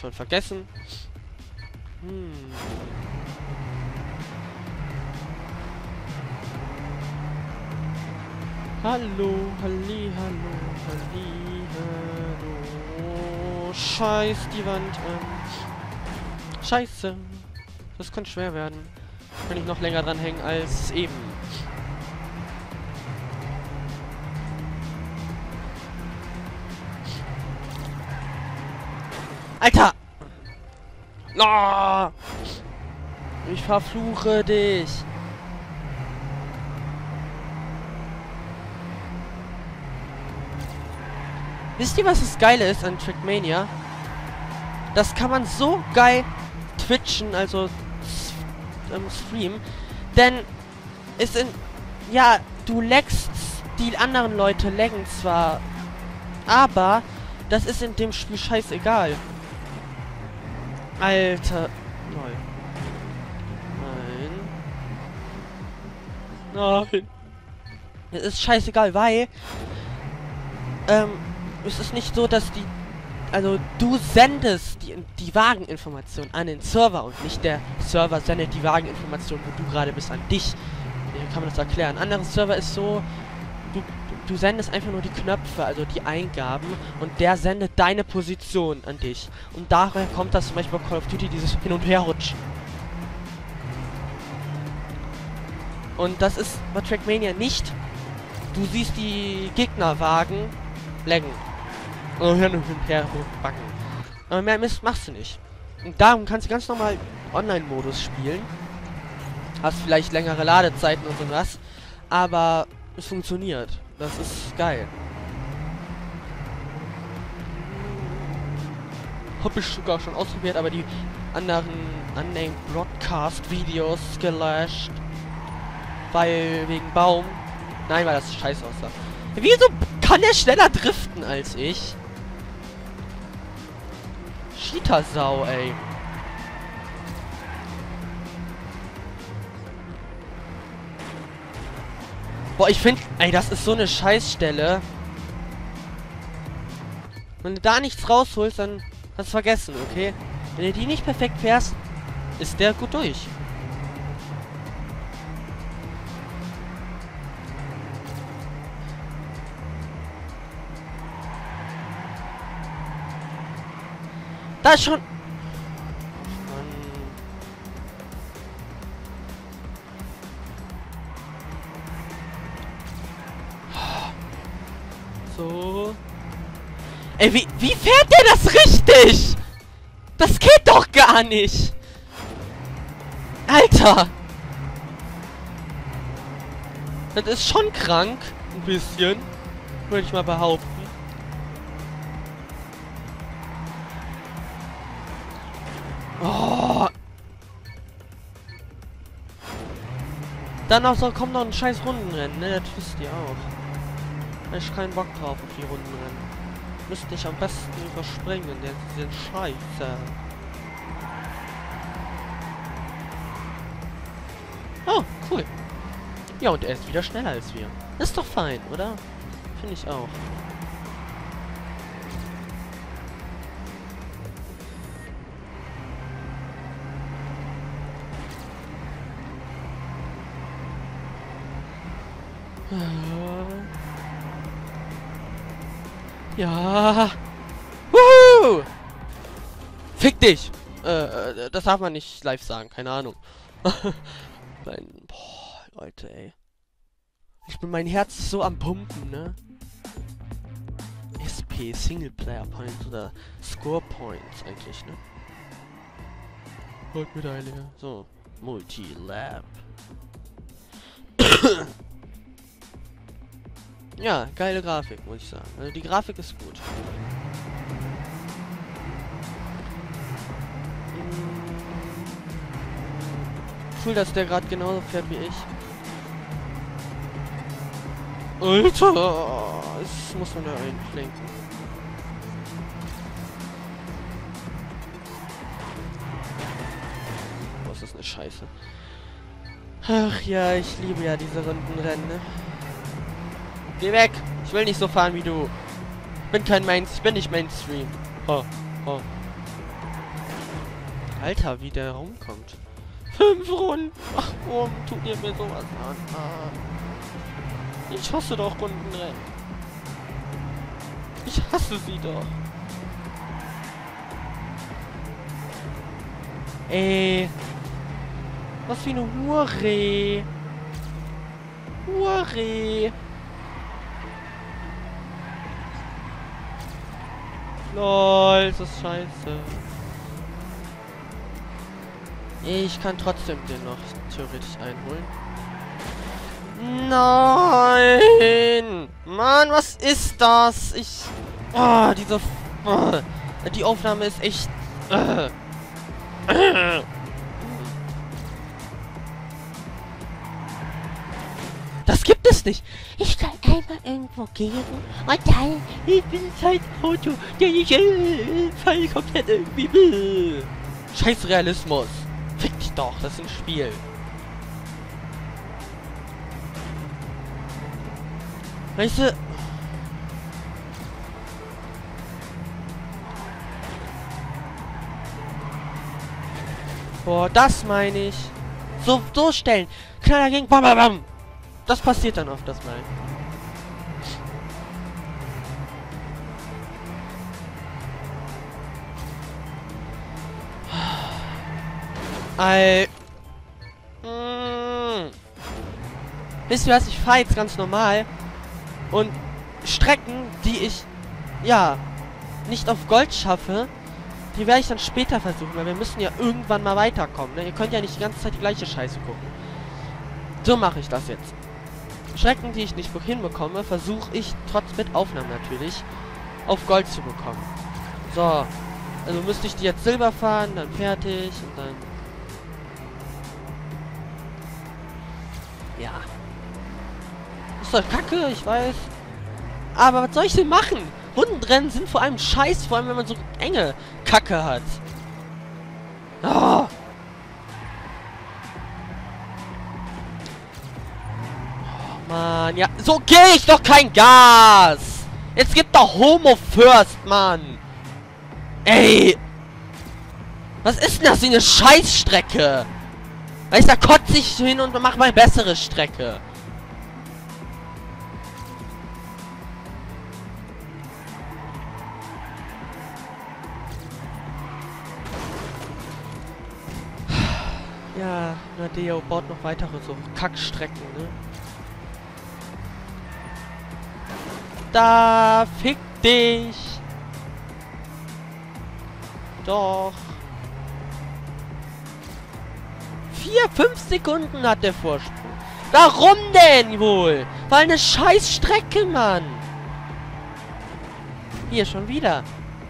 schon vergessen. Hallo, halli, hallo, halli, hallo. Scheiß die Wand an. Scheiße. Das könnte schwer werden. Wenn ich noch länger dran hängen als eben. Alter! No! Ich verfluche dich. Wisst ihr, was das Geile ist an Trackmania? Das kann man so geil twitchen, also streamen. Denn es sind... Ja, du lagst, die anderen Leute laggen zwar, aber das ist in dem Spiel scheißegal. Alter. Nein. Nein. Es ist scheißegal, weil es ist nicht so, dass die... Also, du sendest die Wageninformation an den Server und nicht der Server sendet die Wageninformation, wo du gerade bist, an dich. Wie kann man das erklären? Ein anderer Server ist so, du sendest einfach nur die Knöpfe, also die Eingaben, und der sendet deine Position an dich. Und daher kommt das zum Beispiel bei Call of Duty, dieses Hin- und Herrutschen. Und das ist bei Trackmania nicht. Du siehst die Gegnerwagen laggen. Und hin und her backen. Aber mehr Mist machst du nicht. Und darum kannst du ganz normal Online-Modus spielen. Hast vielleicht längere Ladezeiten und sowas. Aber es funktioniert. Das ist geil. Hab ich sogar schon ausprobiert, aber die anderen Unnamed Broadcast Videos gelöscht. Weil wegen Baum. Nein, weil das scheiße aussah. Wieso kann er schneller driften als ich? Cheater-Sau, ey. Boah, ich finde... Ey, das ist so eine Scheißstelle. Wenn du da nichts rausholst, dann hast du vergessen, okay? Wenn du die nicht perfekt fährst, ist der gut durch. Da ist schon... Mann. So. Ey, wie fährt der das richtig? Das geht doch gar nicht. Alter. Das ist schon krank. Ein bisschen. Würde ich mal behaupten. Oh. Dann auch so, kommt noch ein scheiß Rundenrennen, ne? Das wisst ihr auch. Ich keinen Bock drauf auf die Rundenrennen. Müsste ich am besten überspringen, denn sie sind scheiße. Oh, cool. Ja, und er ist wieder schneller als wir. Ist doch fein, oder? Finde ich auch. Ja. Wuhu! Fick dich! Das darf man nicht live sagen, keine Ahnung. Boah, Leute, ey. Mein Herz ist so am Pumpen, ne? SP, Singleplayer Points oder Score Points eigentlich, ne? Goldmedaille. So, Multi-Lab. Ja, geile Grafik, muss ich sagen. Also die Grafik ist gut. Cool, dass der gerade genauso fährt wie ich. Alter! Das muss man da einflenken. Boah, ist das eine Scheiße. Ach ja, ich liebe ja diese Rundenrennen, ne? Geh weg! Ich will nicht so fahren wie du. Ich bin nicht Mainstream. Oh, oh. Alter, wie der rumkommt. 5 Runden. Ach, warum tut ihr mir sowas an? Ich hasse doch Rundenrennen. Ich hasse sie doch. Ey. Was für eine Hure. Hure. Lol, ist das scheiße. Ich kann trotzdem den noch theoretisch einholen. Nein! Mann, was ist das? Oh, diese... Oh, die Aufnahme ist echt... Das gibt es nicht! Ich kann einmal irgendwo gehen und dann... Ich bin ein Auto, der nicht Fall komplett irgendwie... Scheiß Realismus! Fick dich doch, das ist ein Spiel. Weißt du... Boah, das meine ich. So stellen. Knaller gegen bam, bam, bam. Das passiert dann oft, das mal. Wisst ihr was? Ich fahre jetzt ganz normal. Und Strecken, die ich, ja, nicht auf Gold schaffe, die werde ich dann später versuchen, weil wir müssen ja irgendwann mal weiterkommen, ne? Ihr könnt ja nicht die ganze Zeit die gleiche Scheiße gucken. So mache ich das jetzt. Strecken, die ich nicht hinbekomme, versuche ich, trotz mit Aufnahmen natürlich, auf Gold zu bekommen. So. Also müsste ich die jetzt Silber fahren, dann fertig und dann... Ja. Ist doch kacke, ich weiß. Aber was soll ich denn machen? Rundenrennen sind vor allem scheiß, vor allem wenn man so enge Kacke hat. Oh. Oh Mann, ja. So gehe ich doch kein Gas! Jetzt gibt doch Homo First, Mann! Ey! Was ist denn das für eine Scheißstrecke? Weißt du, da kotze ich hin und mach mal bessere Strecke. Ja, Nadeo baut noch weitere so Kackstrecken, ne? Da, fick dich! Doch. 5 Sekunden hat der Vorsprung. Warum denn wohl? Weil eine scheiß Strecke, Mann. Hier schon wieder.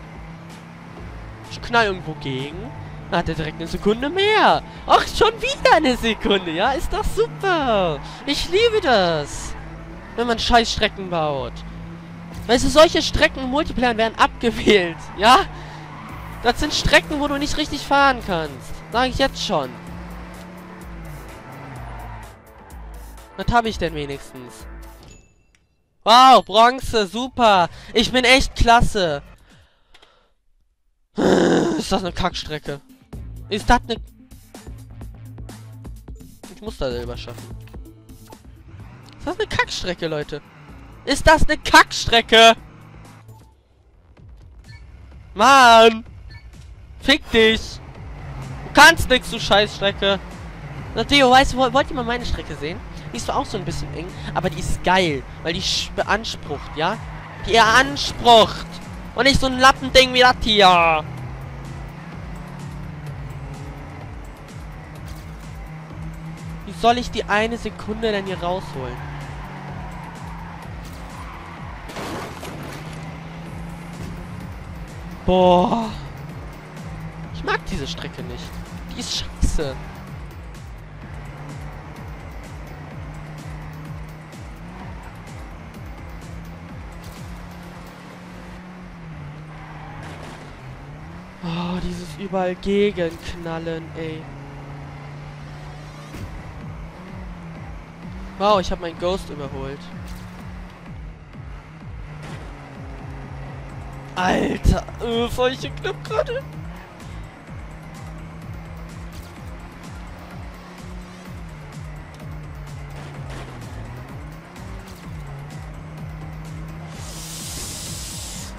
Ich knall irgendwo gegen. Dann hat er direkt eine Sekunde mehr. Ach, schon wieder eine Sekunde. Ja, ist doch super. Ich liebe das. Wenn man scheiß Strecken baut. Weißt du, solche Strecken im Multiplayer werden abgewählt. Ja? Das sind Strecken, wo du nicht richtig fahren kannst. Sag ich jetzt schon. Was habe ich denn wenigstens? Wow, Bronze, super. Ich bin echt klasse. Ist das eine Kackstrecke? Ist das eine... Ich muss da selber schaffen. Ist das eine Kackstrecke, Leute? Ist das eine Kackstrecke? Mann! Fick dich! Du kannst nix, du Scheißstrecke! Na, Theo, weißt du, wollt ihr mal meine Strecke sehen? Die ist zwar auch so ein bisschen eng, aber die ist geil. Weil die beansprucht, ja? Die beansprucht! Und nicht so ein Lappending wie das hier! Wie soll ich die eine Sekunde denn hier rausholen? Boah. Ich mag diese Strecke nicht. Die ist scheiße. Oh, dieses überall Gegenknallen, ey. Wow, ich habe meinen Ghost überholt. Alter, solche Knapp gerade.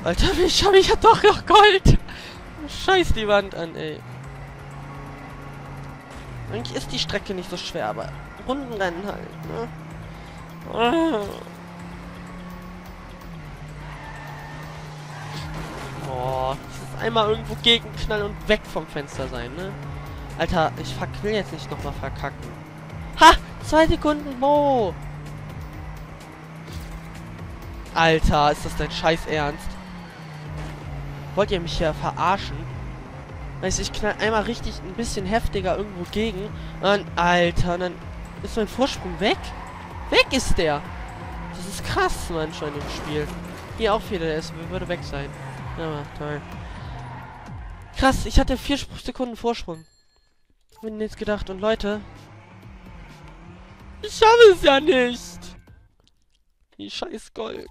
Alter, ich hab doch noch Gold. Scheiß die Wand an, ey. Eigentlich ist die Strecke nicht so schwer, aber Rundenrennen halt, ne? Oh, das ist einmal irgendwo gegenknallen und weg vom Fenster sein, ne? Alter, ich will jetzt nicht nochmal verkacken. Ha! 2 Sekunden, Mo! Alter, ist das dein Scheiß Ernst? Wollt ihr mich hier verarschen? Weißt du, ich knall einmal richtig ein bisschen heftiger irgendwo gegen. Und dann, Alter, dann ist mein Vorsprung weg. Weg ist der! Das ist krass manchmal im Spiel. Hier auch wieder, der würde weg sein. Ja, toll. Krass, ich hatte 4 Sekunden Vorsprung. Bin jetzt gedacht, und Leute, ich schaffe es ja nicht. Die scheiß Gold.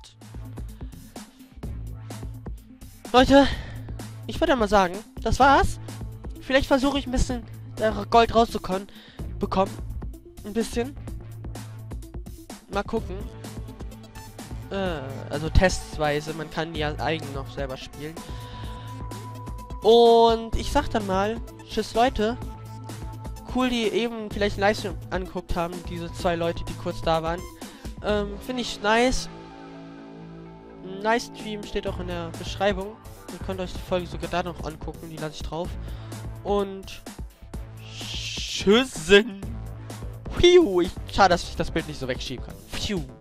Leute, ich würde mal sagen, das war's. Vielleicht versuche ich ein bisschen Gold rauszukommen. Ein bisschen. Mal gucken. Also testweise. Man kann die ja eigen noch selber spielen. Und ich sag dann mal, tschüss Leute. Cool, die eben vielleicht einen Livestream angeguckt haben. Diese 2 Leute, die kurz da waren. Finde ich nice. Livestream steht auch in der Beschreibung. Ihr könnt euch die Folge sogar da noch angucken. Die lasse ich drauf. Und tschüssen. Pfiuh. Schade, dass ich das Bild nicht so wegschieben kann. Pfiuh.